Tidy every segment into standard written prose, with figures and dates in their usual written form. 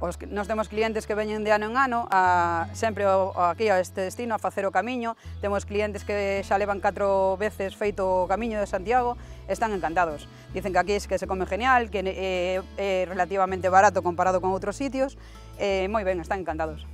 Nós temos clientes que veñen de ano en ano sempre aquí a este destino a facer o camiño, temos clientes que xa levan 4 veces feito o camiño de Santiago, están encantados. Dicen que aquí es que se come genial, que é relativamente barato comparado con outros sitios, moi ben, están encantados.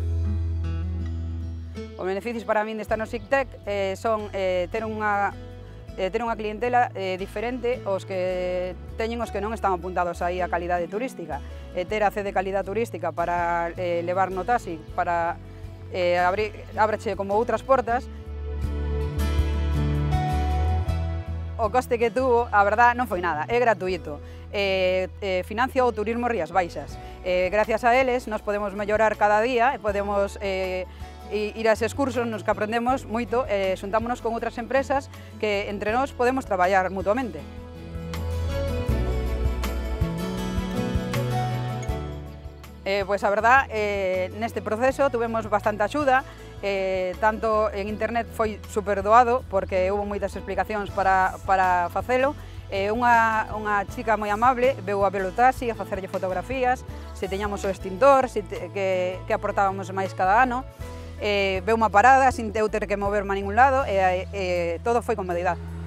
Os beneficios para min de estar no SICTEC son ter unha clientela diferente aos que teñen os que non están apuntados aí a calidade turística, ter a C de calidade turística para levar no taxi, para ábrache como outras portas. O coste que tuvo, a verdad, non foi nada, é gratuito, financia o turismo Rías Baixas. Gracias a eles nos podemos mellorar cada día e podemos ir a eses cursos nos que aprendemos moito e xuntámonos con outras empresas que entre nós podemos traballar mutuamente. Pois a verdad, neste proceso tuvemos bastante axuda, tanto en internet foi super doado porque houve moitas explicacións para facelo. Unha chica moi amable veu a ver o taxi, a facerlle fotografías, se teñamos o extintor, que aportábamos máis cada ano. Veu unha parada sin eu ter que moverme a ningún lado e todo foi comodidade.